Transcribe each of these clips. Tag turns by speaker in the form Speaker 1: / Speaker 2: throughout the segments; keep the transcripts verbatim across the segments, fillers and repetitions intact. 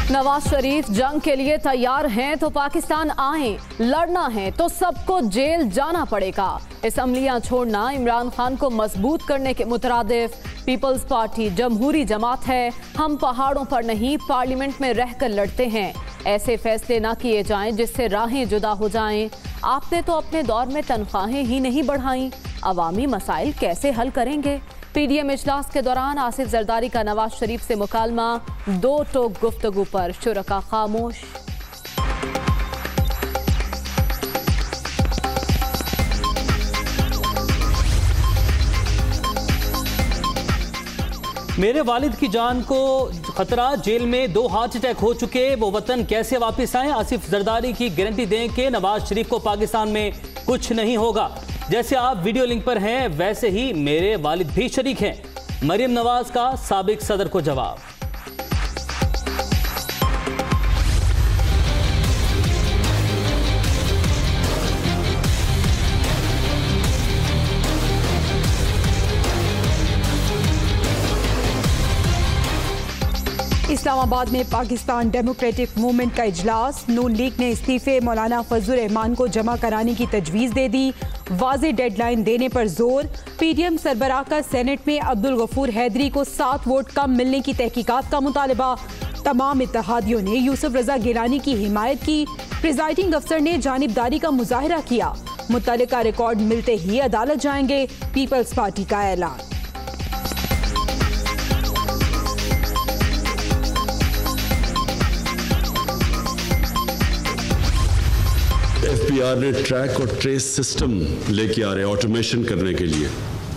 Speaker 1: नवाज शरीफ जंग के लिए तैयार हैं तो पाकिस्तान आए, लड़ना है तो सबको जेल जाना पड़ेगा। असम्बलियां छोड़ना इमरान खान को मजबूत करने के मुतरादिफ। पीपल्स पार्टी जमहूरी जमात है, हम पहाड़ों पर नहीं पार्लियामेंट में रहकर लड़ते हैं। ऐसे फैसले ना किए जाएं जिससे राहें जुदा हो जाएं। आपने तो अपने दौर में तनख्वाहें ही नहीं बढ़ाई, अवामी मसाइल कैसे हल करेंगे? पीडीएम इजलास के दौरान आसिफ जरदारी का नवाज शरीफ से मुकालमा, दो टोक गुफ्तगू पर शुरका खामोश।
Speaker 2: मेरे वालिद की जान को खतरा, जेल में दो हार्ट अटैक हो चुके, वो वतन कैसे वापस आए? आसिफ जरदारी की गारंटी दें कि नवाज शरीफ को पाकिस्तान में कुछ नहीं होगा। जैसे आप वीडियो लिंक पर हैं वैसे ही मेरे वालिद भी शरीक हैं। मरियम नवाज का साबिक सदर को जवाब।
Speaker 3: इस्लामाबाद में पाकिस्तान डेमोक्रेटिक मूवमेंट का इजलास। नून लीग ने इस्तीफे मौलाना फजलुर रहमान को जमा कराने की तजवीज़ दे दी, वाज़े डेडलाइन देने पर जोर। पीडीएम सरबराह का सेनेट में अब्दुल गफूर हैदरी को सात वोट कम मिलने की तहकीकात का मुतालबा। तमाम इत्तेहादियों ने यूसुफ रजा गिलानी की हिमायत की। प्रिजाइडिंग अफसर ने जानिबदारी का मुजाहरा किया, मुतल्लिका रिकॉर्ड मिलते ही अदालत जाएंगे। पीपल्स पार्टी का ऐलान।
Speaker 4: एफबीआर ने ट्रैक और ट्रेस सिस्टम लेके आ रहे हैं ऑटोमेशन करने के लिए,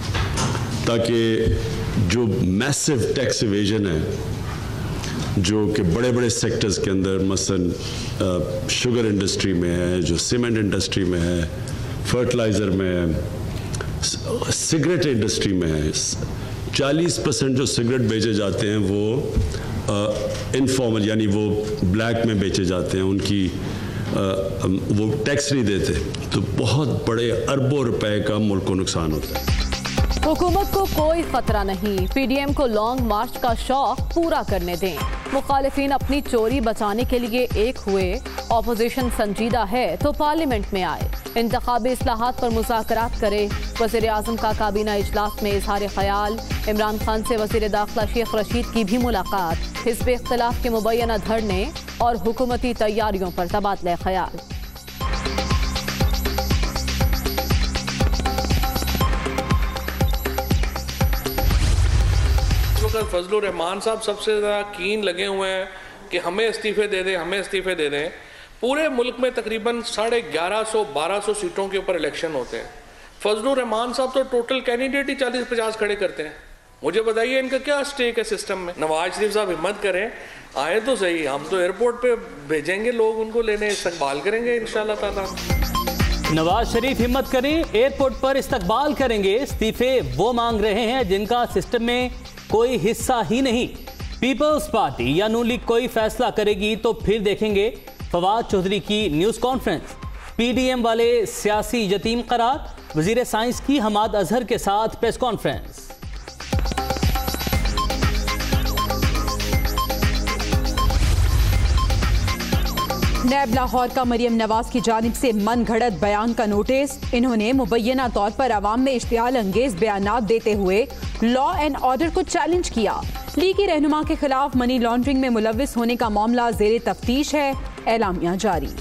Speaker 4: ताकि जो मैसिव टैक्स इवेजन है जो कि बड़े बड़े सेक्टर्स के अंदर मसलन शुगर इंडस्ट्री में है, जो सीमेंट इंडस्ट्री में है, फर्टिलाइज़र में है, सिगरेट इंडस्ट्री में है, चालीस परसेंट जो सिगरेट बेचे जाते हैं वो इनफॉर्मल यानी वो ब्लैक में बेचे जाते हैं, उनकी आ, वो टैक्स नहीं देते, तो बहुत बड़े अरबों रुपए का मुल्क को नुकसान होता है।
Speaker 1: हुकूमत को कोई खतरा नहीं, पीडीएम को लॉन्ग मार्च का शौक पूरा करने दें। मुखालिफिन अपनी चोरी बचाने के लिए एक हुए, ऑपोजिशन संजीदा है तो पार्लियामेंट में आए, इंतखाबी इस्लाहात पर मुज़ाकरात करे। वज़ीर आज़म का काबीना इजलास में इजहार ख्याल। इमरान खान से वज़ीर दाखिला शेख रशीद की भी मुलाकात। हिज़्ब इख्तिलाफ के मुबैना धरने और हुकूमती तैयारियों पर तबादला ख्याल।
Speaker 5: फजलुर रहमान साहब सबसे ज़्यादा कीन लगे हुए हैं कि हमें इस्तीफे दे दें, हमें इस्तीफे दे दें। पूरे मुल्क में तकरीबन साढ़े ग्यारह सौ बारह सौ सीटों के ऊपर इलेक्शन होते हैं। फजलुर रहमान साहब तो टोटल कैंडिडेट ही चालीस पचास खड़े करते हैं। मुझे बताइए इनका क्या स्टेक है सिस्टम में? नवाज शरीफ साहब हिम्मत करें, आए तो सही, हम तो एयरपोर्ट पे भेजेंगे, लोग उनको लेने इस्तकबाल करेंगे इंशाल्लाह ताला।
Speaker 2: नवाज शरीफ हिम्मत करें, एयरपोर्ट पर इस्तकबाल करेंगे। इस्तीफे वो मांग रहे हैं जिनका सिस्टम में कोई हिस्सा ही नहीं। पीपल्स पार्टी या नून लीग कोई फैसला करेगी तो फिर देखेंगे। फवाद चौधरी की न्यूज़ कॉन्फ्रेंस। पीडीएम वाले सियासी यतीम करार। वजीर साइंस की हमाद अजहर के साथ प्रेस कॉन्फ्रेंस।
Speaker 3: नैब लाहौर का मरियम नवाज की जानिब से मन घड़त बयान का नोटिस। इन्होंने मुबैना तौर पर अवाम में इश्तियाल अंगेज बयानात देते हुए लॉ एंड ऑर्डर को चैलेंज किया। लीगी रहनुमा के खिलाफ मनी लॉन्ड्रिंग में मुलविस होने का मामला जेर तफ्तीश है, एलामिया जारी।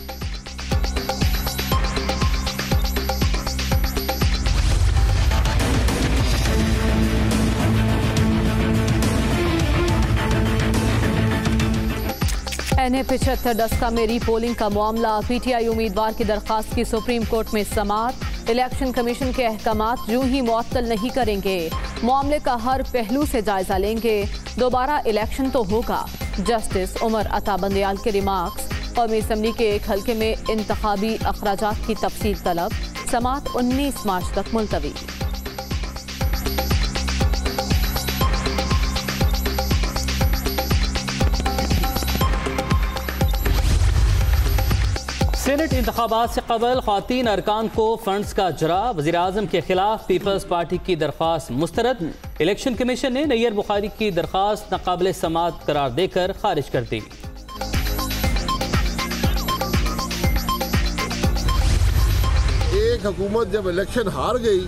Speaker 1: एन ए पिछहत्तर दस्का में री पोलिंग का मामला। पीटीआई उम्मीदवार की दरखास्त की सुप्रीम कोर्ट में समाअत। इलेक्शन कमीशन के अहकामात यूं ही मुअत्तल नहीं करेंगे, मामले का हर पहलू से जायजा लेंगे। दोबारा इलेक्शन तो होगा। जस्टिस उमर अता बंदयाल के रिमार्क्स। कौमी असम्बली के एक हल्के में इंतखाबी अखराजात की तफसील तलब। समाअत उन्नीस मार्च तक मुलतवी।
Speaker 2: सेनेट इंतखाबात से कबल ख्वातीन अरकान को फंड्स का जरा। वज़ीर आज़म के खिलाफ पीपल्स पार्टी की दरख्वास्त मुस्तरद। इलेक्शन कमीशन ने नैयर बुखारी की दरख्वास्त नाकाबिल समाअत करार देकर खारिज कर दी।
Speaker 6: एक हुकूमत जब इलेक्शन हार गई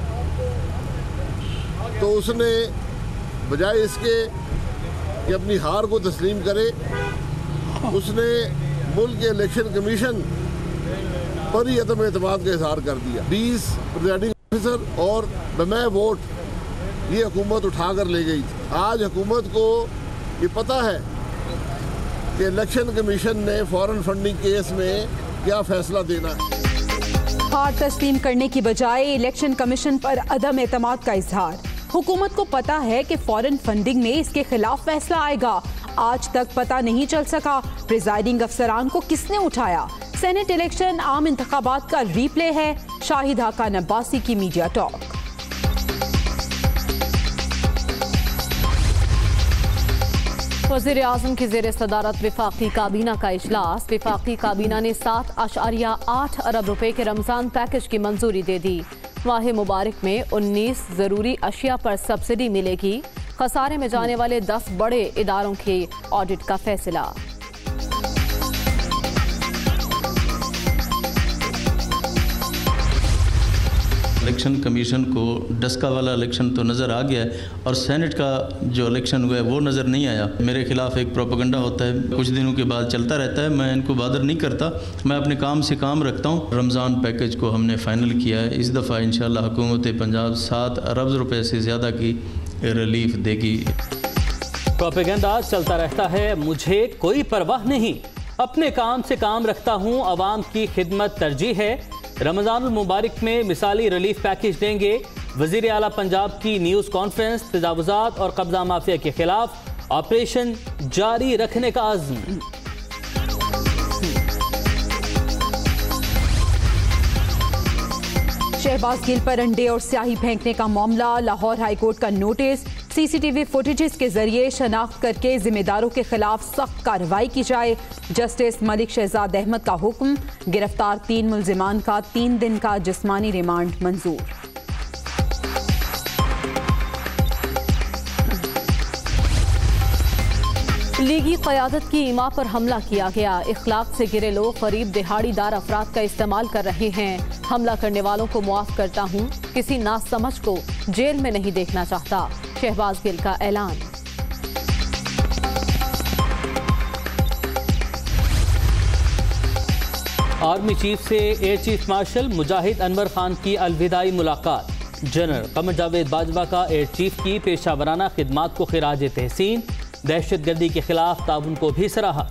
Speaker 6: तो उसने बजाय इसके कि अपनी हार को तस्लीम करे, उसने मुल्क के इलेक्शन कमीशन पर ही अदम एतमाद का इजहार कर दिया। बीस प्रिजाइडिंग ऑफिसर और बमै वोट ये हुकूमत उठा कर ले गई। आज हुकूमत को ये पता है कि इलेक्शन कमीशन ने फॉरेन फंडिंग केस में क्या फैसला देना है।
Speaker 3: हार तस्लीम करने की बजाय इलेक्शन कमीशन पर अदम एतमाद का इजहार। हुकूमत को पता है कि फॉरेन फंडिंग में इसके खिलाफ फैसला आएगा। आज तक पता नहीं चल सका प्रिजाइडिंग अफसरान को किसने उठाया। सेनेट इलेक्शन आम इंतखाबात का रीप्ले है। शाहिद हाकान अब्बासी की मीडिया टॉक।
Speaker 1: वज़ीर आज़म की ज़ेर सदारत विफाकी काबीना का इजलास। विफाकी काबीना ने सात आशारिया आठ अरब रुपए के रमजान पैकेज की मंजूरी दे दी। माह मुबारक में उन्नीस जरूरी अशिया पर सब्सिडी मिलेगी। खसारे में जाने वाले दस बड़े इदारों के ऑडिट का फैसला।
Speaker 7: इलेक्शन कमीशन को डस्का वाला इलेक्शन तो नज़र आ गया है और सेनेट का जो इलेक्शन हुआ है वो नज़र नहीं आया। मेरे खिलाफ एक प्रोपेगेंडा होता है, कुछ दिनों के बाद चलता रहता है। मैं इनको बादर नहीं करता, मैं अपने काम से काम रखता हूँ। रमज़ान पैकेज को हमने फाइनल किया है। इस दफ़ा इंशाअल्लाह हुकूमत पंजाब सात अरब रुपये से ज़्यादा की रिलीफ देगी।
Speaker 2: प्रोपेगेंडा चलता रहता है, मुझे कोई परवाह नहीं, अपने काम से काम रखता हूँ, अवाम की खिदमत तरजीह है। रमज़ानुल मुबारक में मिसाली रिलीफ पैकेज देंगे। वज़ीर आला पंजाब की न्यूज़ कॉन्फ्रेंस। तजावुज़ात और कब्जा माफिया के खिलाफ ऑपरेशन जारी रखने का आज़्म।
Speaker 3: शहबाज गिल पर अंडे और स्याही फेंकने का मामला। लाहौर हाईकोर्ट का नोटिस। सीसीटीवी फुटेजेस के जरिए शनाख्त करके जिम्मेदारों के खिलाफ सख्त कार्रवाई की जाए। जस्टिस मलिक शहजाद अहमद का हुक्म। गिरफ्तार तीन मुल्जिमान का तीन दिन का जिस्मानी रिमांड मंजूर।
Speaker 1: लीगी क़यादत की इमा पर हमला किया गया। इखलाक से गिरे लोग करीब दिहाड़ीदार अफराद का इस्तेमाल कर रहे हैं। हमला करने वालों को मुआफ करता हूँ, किसी नासमझ को जेल में नहीं देखना चाहता। शहबाज गिल का ऐलान।
Speaker 2: आर्मी चीफ से air chief marshal Mujahid Anwar Khan की अलविदाई मुलाकात। जनरल कमर जावेद बाजवा का एयर चीफ की पेशा वराना खिदमात को खिराज तहसीन। दहशत गर्दी के खिलाफ ताउन को भी सराहा।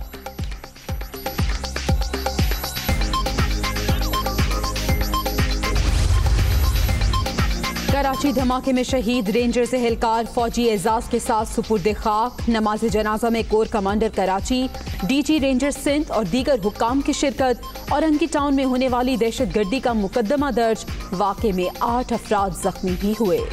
Speaker 3: कराची धमाके में शहीद रेंजर से एहलकार फौजी एजाज के साथ सुपुर्द खाक। नमाज जनाजा में core commander Karachi, DG ranger Sindh और दीगर हुक्काम की शिरकत। औरंगी टाउन में होने वाली दहशत गर्दी का मुकदमा दर्ज। वाक़े में आठ अफराद जख्मी भी हुए।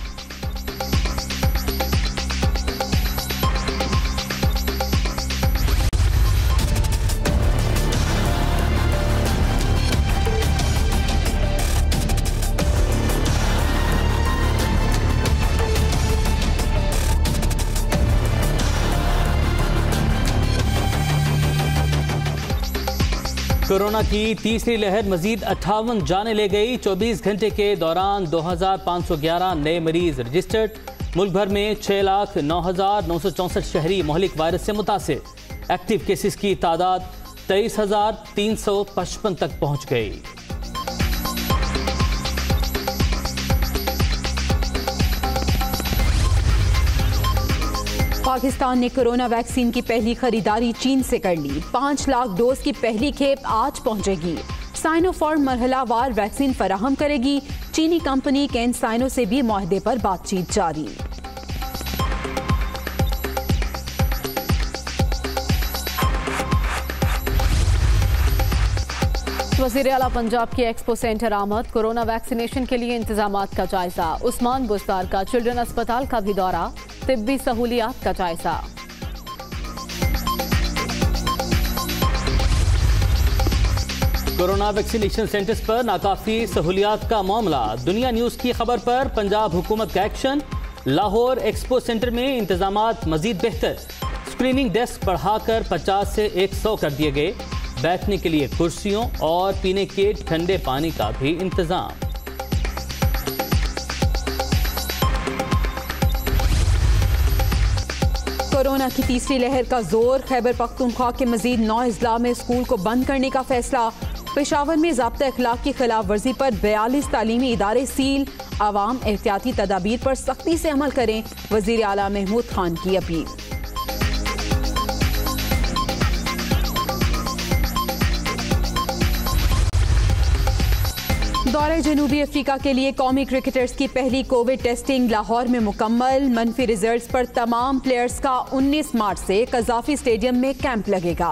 Speaker 2: कोरोना की तीसरी लहर मजीद अट्ठावन जाने ले गई। चौबीस घंटे के दौरान दो हजार पाँच सौ ग्यारह नए मरीज रजिस्टर्ड। मुल्क भर में छह लाख नौ हजार नौ सौ चौंसठ शहरी मोहलिक वायरस से मुतासिर। एक्टिव केसेस की तादाद तेईस हजार तीन सौ पचपन तक पहुंच गई।
Speaker 3: पाकिस्तान ने कोरोना वैक्सीन की पहली खरीदारी चीन से कर ली। पाँच लाख डोज की पहली खेप आज पहुंचेगी। साइनोफार्म मरहलावार वैक्सीन फराहम करेगी। चीनी कंपनी कैनसाइनो से भी मुआहदे पर बातचीत जारी।
Speaker 1: वज़ीर आला पंजाब की एक्सपो सेंटर आमद। कोरोना वैक्सीनेशन के लिए इंतजामात का जायजा। उस्मान बुज़दार का चिल्ड्रन अस्पताल का भी दौरा। तिब्बी सहूलियात का जायजा।
Speaker 2: कोरोना वैक्सीनेशन सेंटर्स पर नाकाफी सहूलियात का मामला। दुनिया न्यूज़ की खबर पर पंजाब हुकूमत का एक्शन। लाहौर एक्सपो सेंटर में इंतजामात मजीद बेहतर। स्क्रीनिंग डेस्क बढ़ाकर पचास से एक सौ कर दिए गए। बैठने के लिए कुर्सियों और पीने के ठंडे पानी का भी इंतजाम।
Speaker 3: कोरोना की तीसरी लहर का जोर, खैबर पख्तूनख्वा के मजीद नौ अजला में स्कूल को बंद करने का फैसला। पेशावर में ज़ाब्ता अखलाक की खिलाफ वर्जी पर बयालीस तालीमी इदारे सील। आवाम एहतियाती तदाबीर पर सख्ती से अमल करें, वजीर आला महमूद खान की अपील। दौरे जनूबी अफ्रीका के लिए कौमी क्रिकेटर्स की पहली कोविड टेस्टिंग लाहौर में मुकम्मल। मनफी रिजल्ट्स पर तमाम प्लेयर्स का उन्नीस मार्च से कज़ाफी स्टेडियम में कैंप लगेगा।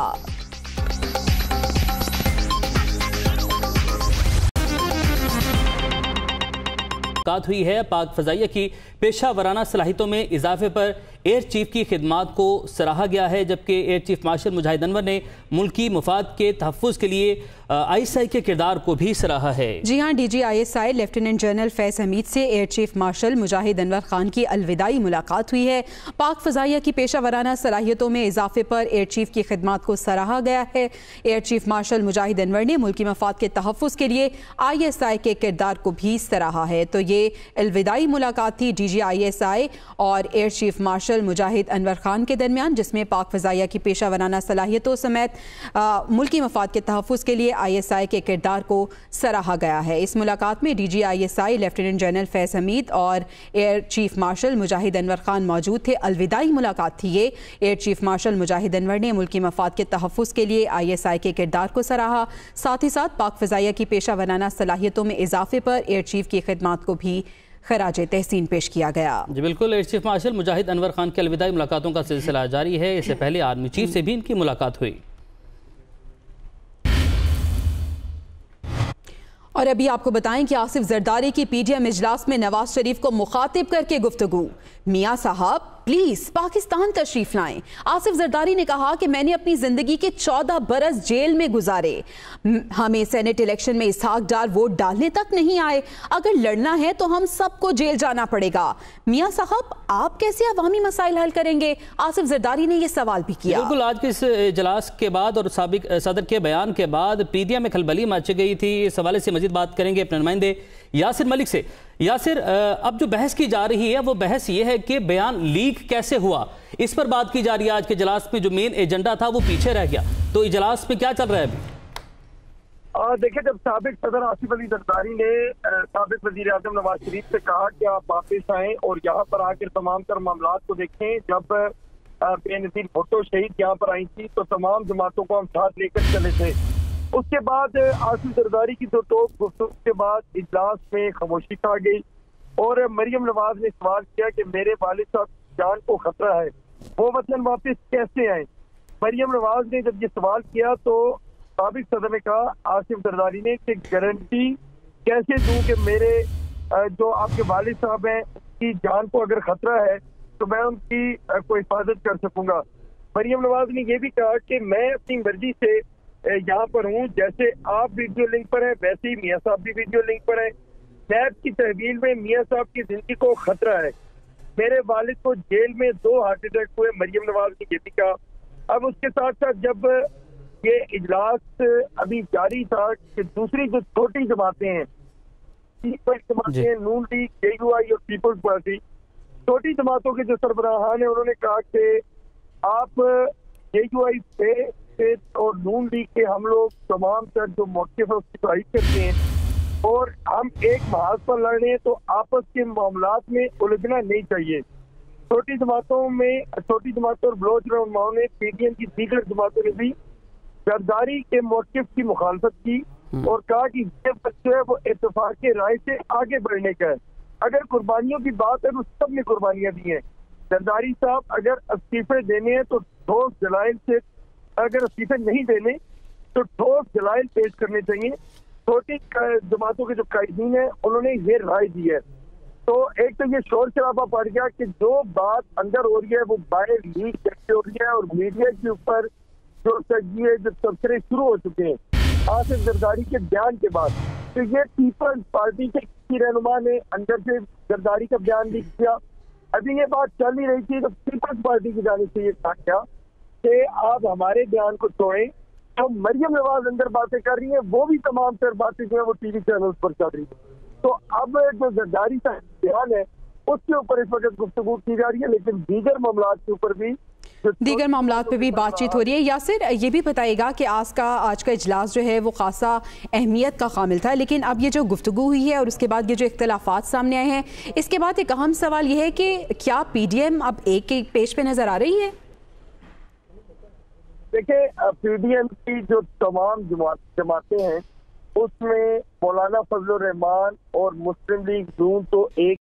Speaker 2: मुलाकात हुई है। पाक फजाइया की पेशा वराना सलाहियतों में इजाफे पर एयर चीफ की खिदमात को सराहा गया है, जबकि air chief marshal Mujahid Anwar ने मुल्की मुफाद के तहफ़्फ़ुज़ के लिए आई एस आई के किरदार को भी सराहा है।
Speaker 3: जी हाँ, D G I S I lieutenant general Faiz Hamid से air chief marshal Mujahid Anwar Khan की अलविदाई मुलाकात हुई है। पाक फजाइया की पेशा वराना सलाहियतों में इजाफे पर एयर चीफ की खिदमात को सराहा गया है। Air chief marshal Mujahid Anwar ने मुल्की मफाद के तहफ़्फ़ुज़ के लिए आई एस आई के किरदार को भी सराहा है। तो ये अलविदाई मुलाकात थी D G I S I और air chief marshal Mujahid Anwar Khan के दरमियान, जिसमें पाक फजाइया की पेशा वराना सलाहियतों समेत मुल्की मफाद के तहफ़्फ़ुज़ के लिए आई एस आई के किरदार को सराहा गया है। इस मुलाकात में D G I S I lieutenant general Faiz Hamid और air chief marshal Mujahid Anwar Khan मौजूद थे। अलविदाई मुलाकात थी ये। Air chief marshal Mujahid Anwar ने मुल्की मफाद के तहफ़्फ़ुज़ के लिए आई एस आई के किरदार को सराहा। साथ ही साथ पाक फजाइया की पेशा वराना सलाहियतों में इजाफे पर एयर चीफ की खिदमात को भी खराजे तहसीन पेश किया गया।
Speaker 2: जी बिल्कुल, air chief marshal Mujahid Anwar Khan की अलविदाई मुलाकातों का सिलसिला जारी है। इससे पहले आर्मी चीफ से भी इनकी मुलाकात हुई।
Speaker 3: और अभी आपको बताएं कि आसिफ जरदारी की पीडीएम इजलास में नवाज शरीफ को मुखातिब करके गुफ्तगू। मियां साहब प्लीज पाकिस्तान तशरीफ लाएं। आसिफ जरदारी ने कहा कि मैंने अपनी जिंदगी के चौदह बरस जेल में गुजारे, हमें सेनेट इलेक्शन में इसहाक डार वोट डालने तक नहीं आए, अगर लड़ना है तो हम सबको जेल जाना पड़ेगा। मियां साहब आप कैसे अवामी मसाइल हल करेंगे? आसिफ जरदारी ने यह सवाल भी किया।
Speaker 2: बिल्कुल, आज के इस इजलास के बाद और साबिक सदर के बयान के बाद पीडीएम में खलबली मच गई थी। इस हवाले से मजीद बात करेंगे अपने नुमाइंदे यासिर मलिक से। यासिर, अब जो बहस की जा रही है वो बहस ये है कि बयान लीक कैसे हुआ, इस पर बात की जा रही है। आज के इजलास में जो मेन एजेंडा था वो पीछे रह गया, तो इजलास में क्या चल रहा है अभी?
Speaker 8: देखिए, जब साबिक सदर आसिफ अली जरदारी ने साबिक वजीर आजम नवाज शरीफ से कहा कि आप वापस आएं और यहाँ पर आकर तमाम तर मामला को देखें, जब बेनजीर भुट्टो शहीद यहाँ पर आई थी तो तमाम जमातों को हम साथ लेकर चले थे। उसके बाद आसिफ जरदारी की दो टोक गुफ्तगू के बाद इजलास में खामोशी छा गई और मरियम नवाज ने सवाल किया कि मेरे वालिद साहब जान को खतरा है, वो वतन वापस कैसे आए। मरियम नवाज ने जब ये सवाल किया तो साबिक सदर ने कहा आसिफ जरदारी ने कि गारंटी कैसे दूं कि मेरे जो आपके वालिद साहब हैं की जान को अगर खतरा है तो मैं उनकी कोई हिफाजत कर सकूंगा। मरियम नवाज ने यह भी कहा कि मैं अपनी मर्जी से यहाँ पर हूँ, जैसे आप वीडियो लिंक पर हैं वैसे ही मियाँ साहब भी वीडियो लिंक पर हैं। नैब की तहवील में मियाँ साहब की जिंदगी को खतरा है, मेरे वालिद को जेल में दो हार्ट अटैक हुए, मरियम नवाज ने ये भी कहा। अब उसके साथ साथ जब ये इजलास अभी जारी था कि दूसरी जो छोटी जमातें हैं, जमातें नून लीग, जे यू आई और पीपल्स पार्टी, छोटी जमातों के जो सरबराहान है उन्होंने कहा कि आप जे यू आई पे और नून लीग के हम लोग तमाम तर जो मौक़िफ़ है उसकी तारीफ करते हैं और हम एक महाज पर लड़ रहे हैं तो आपस के मामलात में उलझना नहीं चाहिए। छोटी जमातों में छोटी जमातों और बलोच रहनुमाओं ने पीडीएम की दीगर जमातों ने भी जरदारी के मौक़िफ़ की मुखालफत की और कहा कि ये जो है वो इत्तेफाक के राय से आगे बढ़ने का है। अगर कुर्बानियों की बात है तो सब ने कुर्बानियां दी हैं। जरदारी साहब अगर इस्तीफे देने हैं तो ठोस दलाइल से, अगर इस्तीफे नहीं देने तो ठोस दलाइल पेश करने चाहिए। छोटी जमातों के जो कायदीन है उन्होंने ये राय दी है। तो एक तो ये शोर शराबा पड़ गया कि जो बात अंदर हो रही है वो बाहर लीक कैसे हो रही है और मीडिया के ऊपर जो तजिए जो तबसरे शुरू हो चुके हैं आसिफ जरदारी के बयान के बाद। तो ये पीपल्स पार्टी के किसी रहनुमा ने अंदर से जरदारी का बयान लीक किया। अभी ये बात चल ही रही थी तो पीपल्स पार्टी की जाने से ये कहा गया कि आप हमारे बयान को छोड़ें, जो मरियम नवाज अंदर बातें कर रही हैं वो भी तमाम तर बातें जो है वो टीवी चैनल्स पर चल रही है। तो अब जो जरदारी का बयान है उसके ऊपर इस वक्त गुफ्तगू की जा रही है, लेकिन दीगर मामलात के ऊपर भी
Speaker 3: दीगर मामलात पे भी बातचीत हो रही है। यासिर, ये भी बताइएगा कि आज का आज का इजलास जो है वो खासा अहमियत का कामिल था, लेकिन अब ये जो गुफ्तगू हुई है और उसके बाद ये जो इख्तलाफात सामने आए हैं, इसके बाद एक अहम सवाल ये है कि क्या पीडीएम अब एक एक पेज पे नजर आ रही है?
Speaker 8: देखिए, पीडीएम की जो तमाम जमातें हैं उसमें मौलाना फजलुर रहमान और मुस्लिम लीग नून तो एक